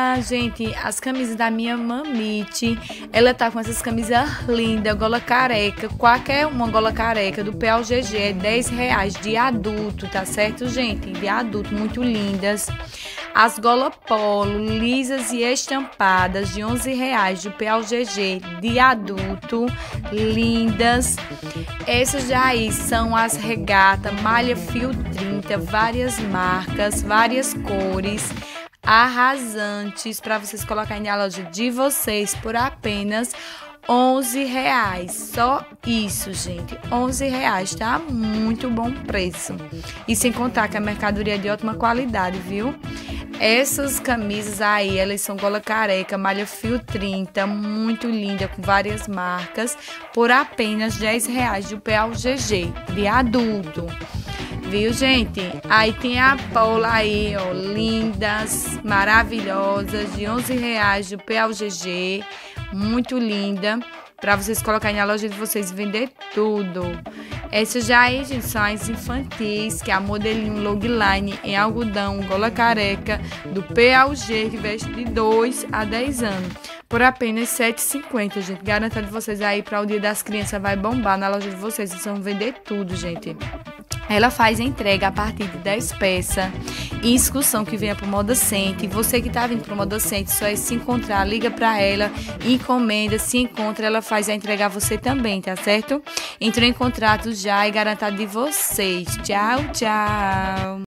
Olá, gente, as camisas da minha mamite, ela tá com essas camisas lindas, gola careca, qualquer uma gola careca do PAUGG é R$10 de adulto, tá certo, gente? De adulto, muito lindas. As gola polo, lisas e estampadas de R$11 do PAUGG de adulto, lindas. Essas daí são as regata, malha fio 30, várias marcas, várias cores, arrasantes, para vocês colocarem na loja de vocês por apenas R$11. Só isso, gente, R$11, tá? Muito bom preço. E sem contar que a mercadoria é de ótima qualidade, viu? Essas camisas aí, elas são gola careca, malha fio 30, muito linda, com várias marcas, por apenas R$10 do PAUGG, de adulto. Viu, gente? Aí tem a pola aí, ó, lindas, maravilhosas, de R$11 do PAUGG, muito linda, para vocês colocarem na loja de vocês e vender tudo. Essas já aí, gente, são as infantis, que é a modelinho logline em algodão, gola careca, do PAUGG, que veste de 2 a 10 anos, por apenas R$7,50, gente. Garanto de vocês aí, para o Dia das Crianças, vai bombar na loja de vocês, vocês vão vender tudo, gente. Ela faz entrega a partir de 10 peças, excursão que venha pro Moda Center. Você que tá vindo pro Moda Center, só é se encontrar, liga pra ela, encomenda, se encontra, ela faz a entrega a você também, tá certo? Entrou em contrato já e garantado de vocês. Tchau, tchau!